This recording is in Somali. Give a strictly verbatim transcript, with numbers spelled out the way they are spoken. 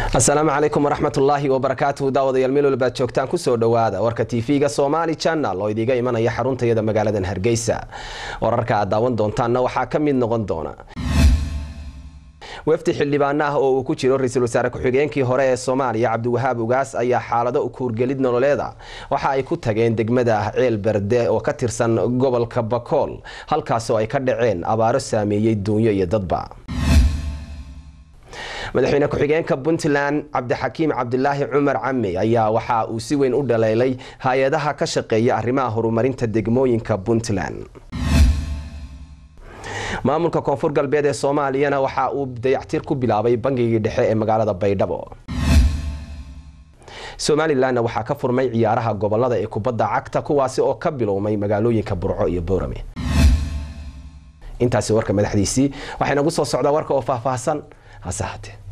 السلام عليكم ورحمة الله وبركاته. داود يلميلو لباد joogtaan ku soo dhawaada warka T V-ga Somali Channel oo idiga imanaya xaruntayada magaalada Hargeysa. Wararka aad daawan doontaana waxa ka mid noqon doona wafdi xildhibaan ah oo uu ku jiro ra'iisul wasaare ku-xigeenkii hore ee Soomaaliya Cabdiwahaab Ugaas ayaa xaalado u kuurgelid nololeeda waxa ay ku tageen degmada Ceel Berde oo ka tirsan gobolka Bakool halkaas oo ay ka dhaceen abaaro saameeyay duunyo iyo dadba. madaxweyne ku-xigeenka Puntland Cabdixakiim Cabdilaahi Cumar Cami ayaa waxa uu si weyn u dhaleelay hay'adaha ka shaqeeya arrimaha horumarinta degmooyinka Puntland. maamulka koonfur galbeed ee Soomaaliyana waxa uu dayactir ku bilaabay bangiga dhexe ee magaalada Baydhabo. Somaliland waxa ka furmay ciyaaraha gobolada ee kubadda cagta kuwaasi oo ka bilowmay magaalooyinka Burco iyo Boorame. intaasi warka madaxdiisii waxayna ugu soo socdaa warka oo faahfaahsan hasaate